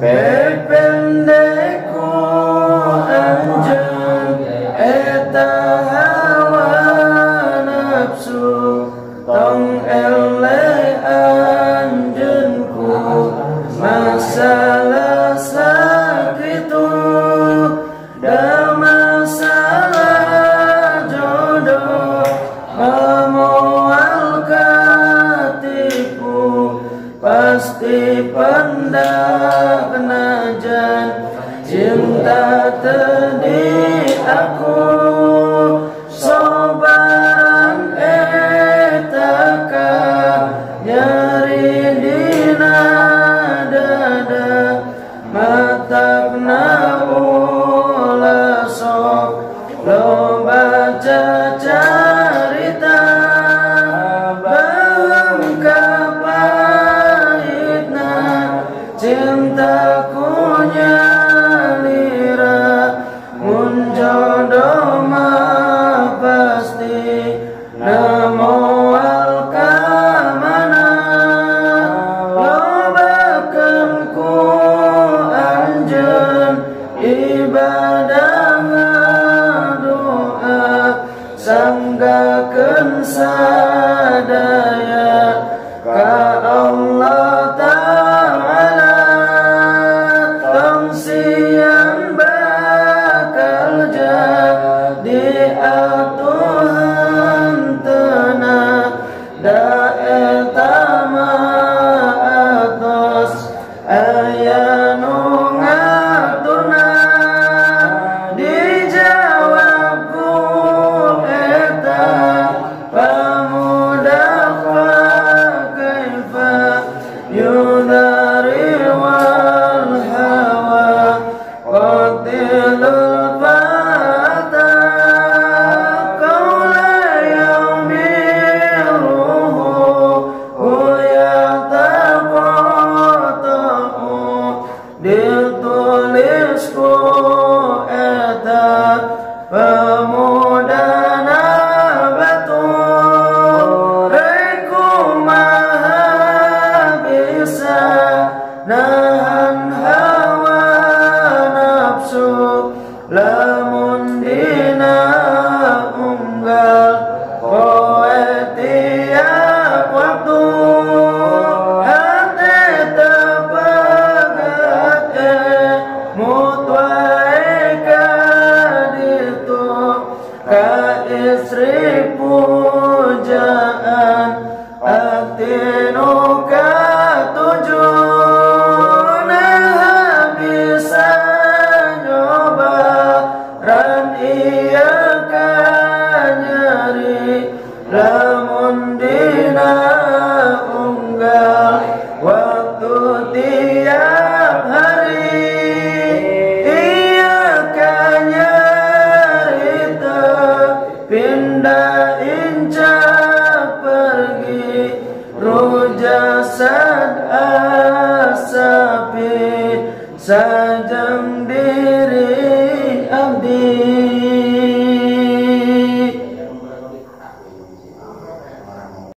Pependeku anjeun eta hawa nafsu tong ele anjeunku masalah sakitu da masalah jodoh moal katipu pasti pendak najan cinta tadi aku sobaran etaka nyeri dina dada matakna ulah sok lo baca carita bangka pahitna cintaku nyalira mun jodoh mah pasti namoal kamana lobakeun ku anjeun ibadah doa sanggakeun sadaya ka Allah Ta'ala tong siang bakal jadi atuhan tenang da eta mah atos aya nu ngaturna dijawab ku eta pamuda kaifa yudari wal hawa qatilul fata qawla yaumiruhu huyataqata'u ditulisku eta pemuda batur reku maha bisa nahan hawa nafsu lamun dina unggal kowe tiap waktu hati tepegat mutwae ka ditu ka istri pujaan atinu katuju nah bisa nyoba ran iya ka nyari lamun dina unggal waktu tiap hari iya ka nyari pindah incak pergi rujasad asapi sajang di